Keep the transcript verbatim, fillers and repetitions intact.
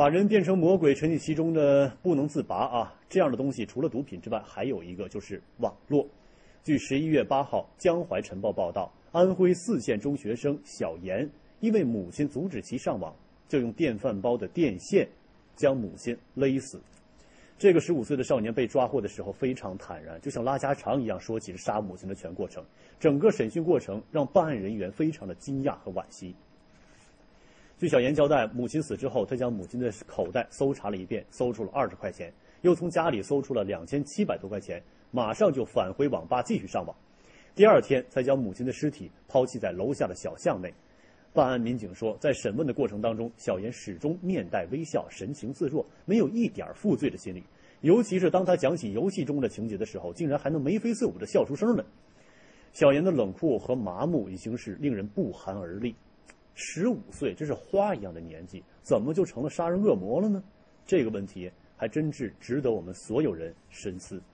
把人变成魔鬼，沉溺其中的不能自拔啊！这样的东西除了毒品之外，还有一个就是网络。据十一月八号《江淮晨报》报道，安徽泗县中学生小严因为母亲阻止其上网，就用电饭煲的电线将母亲勒死。这个十五岁的少年被抓获的时候非常坦然，就像拉家常一样说起了杀母亲的全过程。整个审讯过程让办案人员非常的惊讶和惋惜。据小严交代，母亲死之后，他将母亲的口袋搜查了一遍，搜出了二十块钱，又从家里搜出了两千七百多块钱，马上就返回网吧继续上网。第二天才将母亲的尸体抛弃在楼下的小巷内。办案民警说，在审问的过程当中，小严始终面带微笑，神情自若，没有一点负罪的心理。尤其是当他讲起游戏中的情节的时候，竟然还能眉飞色舞的笑出声来。小严的冷酷和麻木已经是令人不寒而栗。十五岁，这是花一样的年纪，怎么就成了杀人恶魔了呢？这个问题还真是值得我们所有人深思。